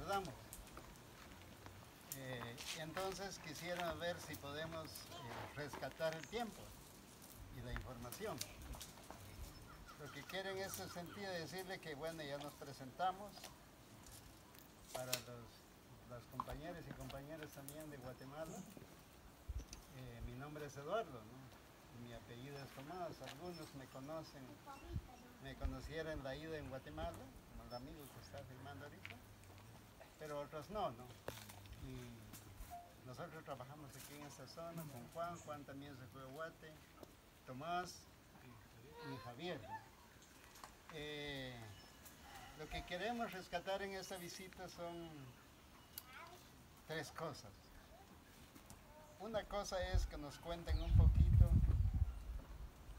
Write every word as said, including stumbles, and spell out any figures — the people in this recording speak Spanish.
recordamos. Eh, entonces quisiera ver si podemos eh, rescatar el tiempo y la información. Lo que quiero en ese sentido es decirle que bueno, ya nos presentamos para los, las compañeras y compañeros también de Guatemala. Eh, mi nombre es Eduardo, ¿no? Mi apellido es Tomás. Algunos me conocen, me conocieron en la ida en Guatemala, como el amigo que está filmando ahorita, pero otros no, ¿no? Y nosotros trabajamos aquí en esta zona con Juan, Juan también se fue a Guate, Tomás y Javier. Eh, lo que queremos rescatar en esta visita son tres cosas. Una cosa es que nos cuenten un poco